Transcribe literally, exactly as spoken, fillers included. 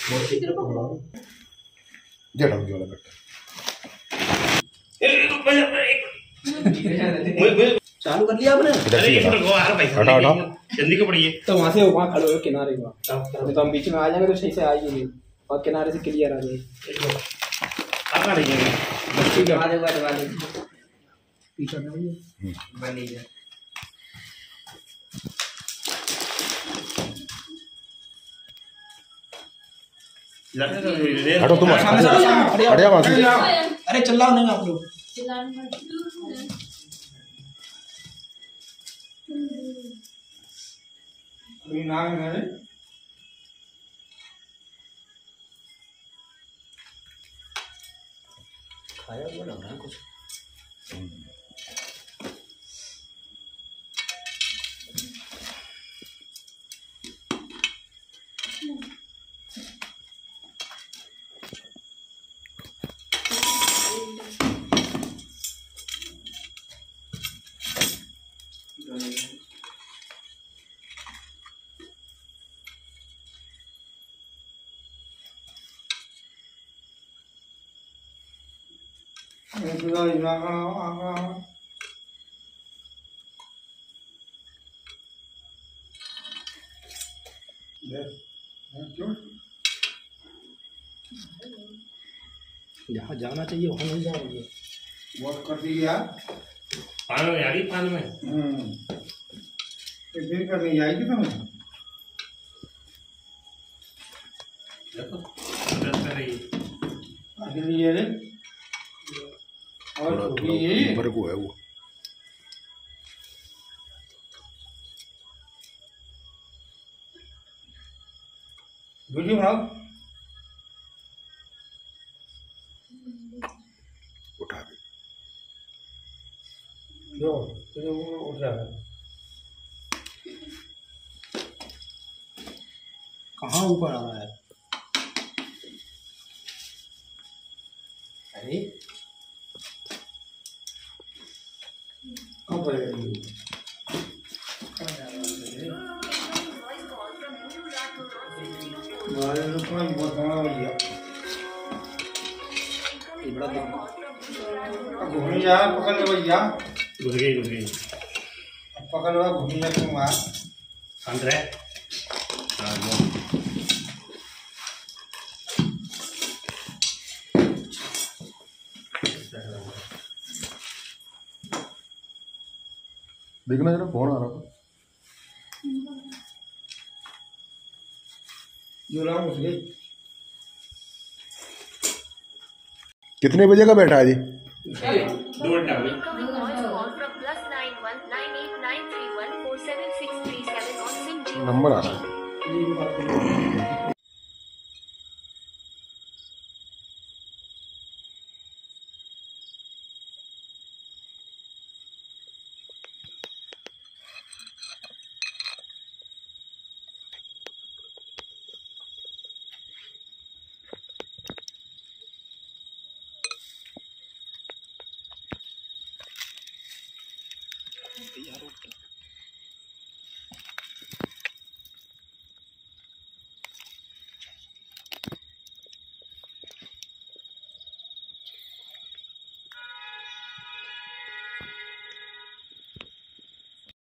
जेड़ा मुझे वाला कट्टा चालू कर लिया आपने? हटा हटा जल्दी को पड़िए। तो वहां से वहां खड़े हो किनारे में, तो हम बीच में आ जाएंगे तो सही से आएगी नहीं, और किनारे से क्लियर आ जाएगी। आप आ रही हैं बच्ची के बाद एक बार वाले पीछे में भैया बन लीजिए। हटो तुम, हट जा वहां से। अरे चिल्लाओ नहीं आप लोग। नाम है खाया हुआ लग रहा है कुछ। जहाँ जाना चाहिए वहाँ नहीं जा रही है। बहुत कर दी यार, पान में यारी पान में एक दिन करनी जाएगी तुम्हें। देखो दस कर रही आगे लिए रे और ये ऊपर को है वो। वीडियो बनाओ, उठा के जो तो उठ जाएगा। कहाँ ऊपर आ रहा है? अरे कहाँ पड़ेगा ये? हमारे लोग को बहुत बड़ा भैया बड़ा घूमने जा पकड़ ले भैया, घुस गई घुस गई पकड़ लो घूमने जा तुम वहाँ शांत रहे। हाँ वो देखना जरा फोन आ रहा था। जो घुस गई। कितने बजे का बैठा है जी? दो घंटा में नंबर आ रहा है।